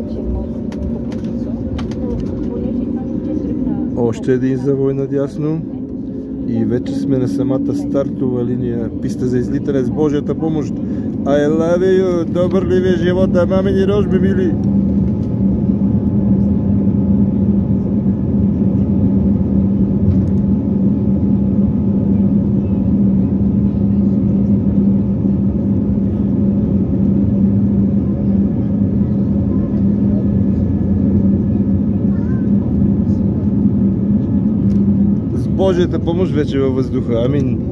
Още един завой надясно и вече сме на самата стартова линия, писта за излитане с Божията помощ. I love you! Добър ли ви е живота, мамини рожби, мили! Божията помощ вече във въздуха. Амин.